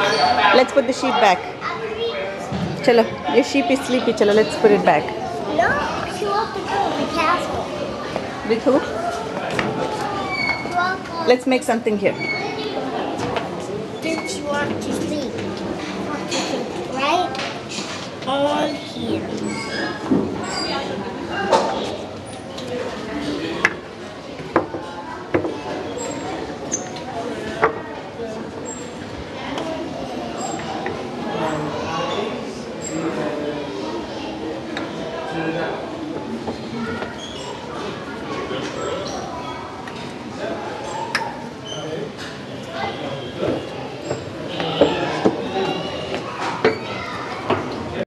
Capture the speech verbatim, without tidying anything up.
Let's put the sheep back. Chalo, your sheep is sleepy. Chalo, let's put it back. No, she wants to go to the castle. With who? She wants to- Let's make something here. Did she want to sleep? Want to sleep right on here. Thank you.